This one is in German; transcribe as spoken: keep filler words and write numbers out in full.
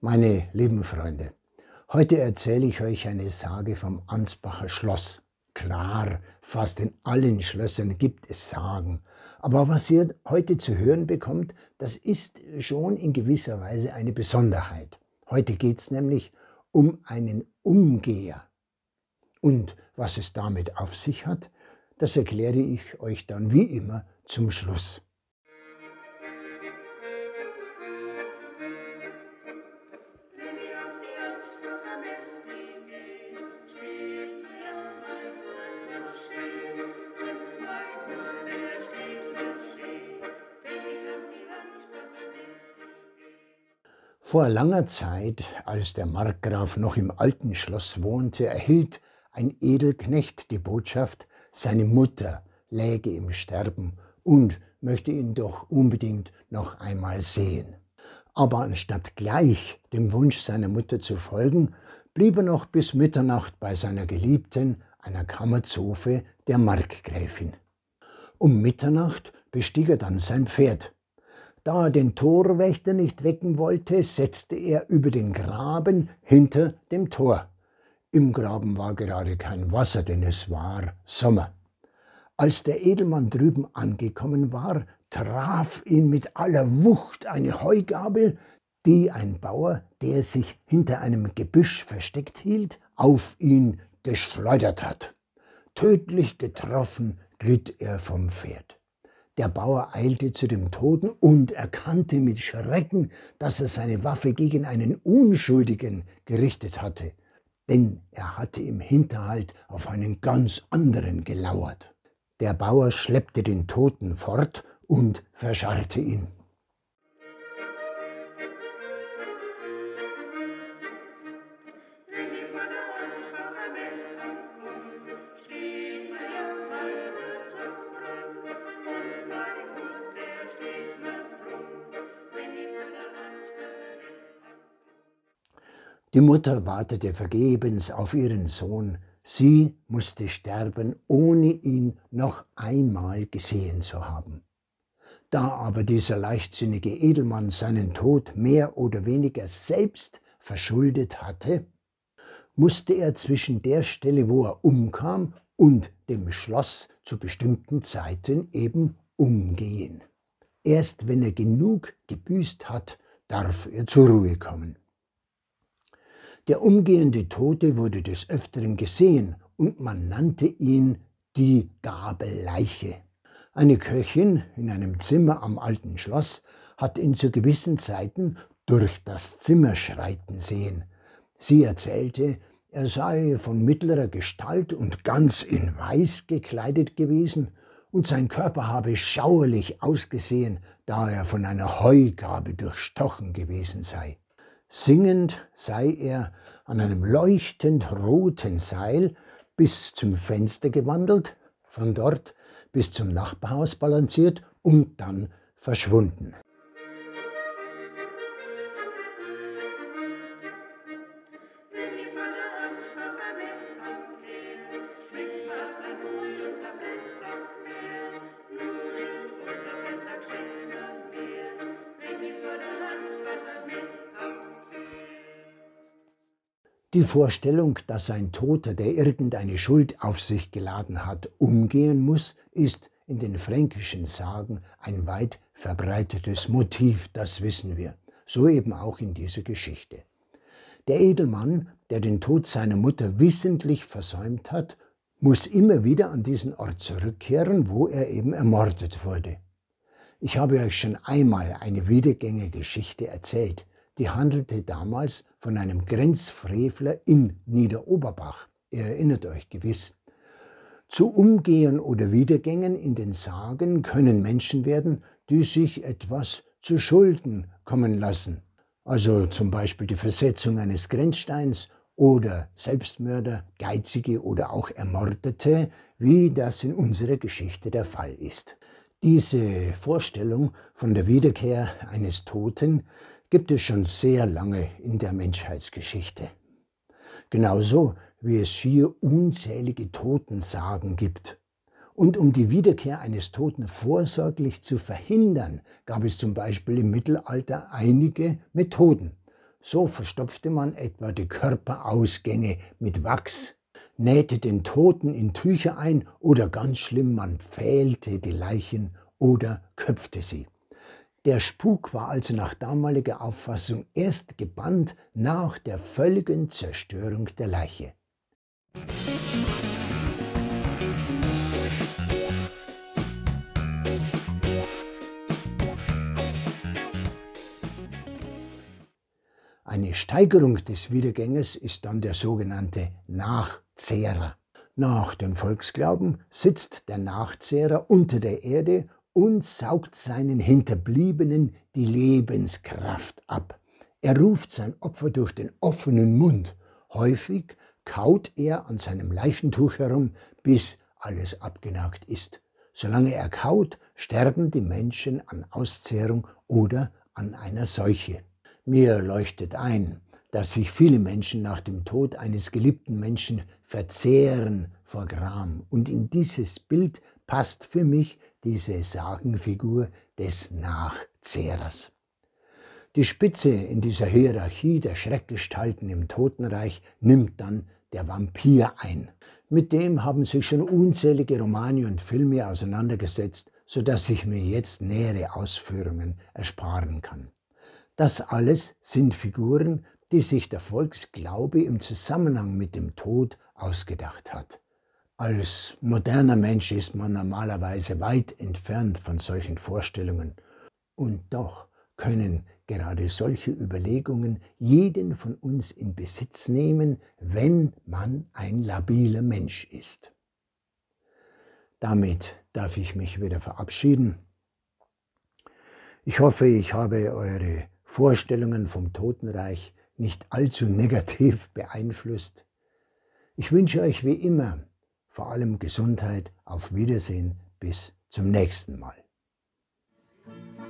Meine lieben Freunde, heute erzähle ich euch eine Sage vom Ansbacher Schloss. Klar, fast in allen Schlössern gibt es Sagen, aber was ihr heute zu hören bekommt, das ist schon in gewisser Weise eine Besonderheit. Heute geht es nämlich um einen Umgeher. Und was es damit auf sich hat, das erkläre ich euch dann wie immer zum Schluss. Vor langer Zeit, als der Markgraf noch im alten Schloss wohnte, erhielt ein Edelknecht die Botschaft, seine Mutter läge im Sterben und möchte ihn doch unbedingt noch einmal sehen. Aber anstatt gleich dem Wunsch seiner Mutter zu folgen, blieb er noch bis Mitternacht bei seiner Geliebten, einer Kammerzofe der Markgräfin. Um Mitternacht bestieg er dann sein Pferd. Da er den Torwächter nicht wecken wollte, setzte er über den Graben hinter dem Tor. Im Graben war gerade kein Wasser, denn es war Sommer. Als der Edelmann drüben angekommen war, traf ihn mit aller Wucht eine Heugabel, die ein Bauer, der sich hinter einem Gebüsch versteckt hielt, auf ihn geschleudert hat. Tödlich getroffen glitt er vom Pferd. Der Bauer eilte zu dem Toten und erkannte mit Schrecken, dass er seine Waffe gegen einen Unschuldigen gerichtet hatte, denn er hatte im Hinterhalt auf einen ganz anderen gelauert. Der Bauer schleppte den Toten fort und verscharrte ihn. Die Mutter wartete vergebens auf ihren Sohn. Sie musste sterben, ohne ihn noch einmal gesehen zu haben. Da aber dieser leichtsinnige Edelmann seinen Tod mehr oder weniger selbst verschuldet hatte, musste er zwischen der Stelle, wo er umkam, und dem Schloss zu bestimmten Zeiten eben umgehen. Erst wenn er genug gebüßt hat, darf er zur Ruhe kommen. Der umgehende Tote wurde des Öfteren gesehen und man nannte ihn die Gabelleiche. Eine Köchin in einem Zimmer am alten Schloss hat ihn zu gewissen Zeiten durch das Zimmer schreiten sehen. Sie erzählte, er sei von mittlerer Gestalt und ganz in Weiß gekleidet gewesen und sein Körper habe schauerlich ausgesehen, da er von einer Heugabel durchstochen gewesen sei. Singend sei er an einem leuchtend roten Seil bis zum Fenster gewandelt, von dort bis zum Nachbarhaus balanciert und dann verschwunden. Die Vorstellung, dass ein Toter, der irgendeine Schuld auf sich geladen hat, umgehen muss, ist in den fränkischen Sagen ein weit verbreitetes Motiv, das wissen wir. So eben auch in dieser Geschichte. Der Edelmann, der den Tod seiner Mutter wissentlich versäumt hat, muss immer wieder an diesen Ort zurückkehren, wo er eben ermordet wurde. Ich habe euch schon einmal eine Wiedergängergeschichte erzählt. Die handelte damals von einem Grenzfrevler in Niederoberbach. Ihr erinnert euch gewiss. Zu Umgehern oder Wiedergängen in den Sagen können Menschen werden, die sich etwas zu Schulden kommen lassen. Also zum Beispiel die Versetzung eines Grenzsteins oder Selbstmörder, Geizige oder auch Ermordete, wie das in unserer Geschichte der Fall ist. Diese Vorstellung von der Wiederkehr eines Toten gibt es schon sehr lange in der Menschheitsgeschichte. Genauso wie es schier unzählige Totensagen gibt. Und um die Wiederkehr eines Toten vorsorglich zu verhindern, gab es zum Beispiel im Mittelalter einige Methoden. So verstopfte man etwa die Körperausgänge mit Wachs, nähte den Toten in Tücher ein oder ganz schlimm, man pfählte die Leichen oder köpfte sie. Der Spuk war also nach damaliger Auffassung erst gebannt nach der völligen Zerstörung der Leiche. Eine Steigerung des Wiedergängers ist dann der sogenannte Nachzehrer. Nach dem Volksglauben sitzt der Nachzehrer unter der Erde und saugt seinen Hinterbliebenen die Lebenskraft ab. Er ruft sein Opfer durch den offenen Mund. Häufig kaut er an seinem Leichentuch herum, bis alles abgenagt ist. Solange er kaut, sterben die Menschen an Auszehrung oder an einer Seuche. Mir leuchtet ein, dass sich viele Menschen nach dem Tod eines geliebten Menschen verzehren vor Gram. Und in dieses Bild passt für mich diese Sagenfigur des Nachzehrers. Die Spitze in dieser Hierarchie der Schreckgestalten im Totenreich nimmt dann der Vampir ein. Mit dem haben sich schon unzählige Romane und Filme auseinandergesetzt, sodass ich mir jetzt nähere Ausführungen ersparen kann. Das alles sind Figuren, die sich der Volksglaube im Zusammenhang mit dem Tod ausgedacht hat. Als moderner Mensch ist man normalerweise weit entfernt von solchen Vorstellungen. Und doch können gerade solche Überlegungen jeden von uns in Besitz nehmen, wenn man ein labiler Mensch ist. Damit darf ich mich wieder verabschieden. Ich hoffe, ich habe eure Vorstellungen vom Totenreich nicht allzu negativ beeinflusst. Ich wünsche euch wie immer vor allem Gesundheit, auf Wiedersehen, bis zum nächsten Mal.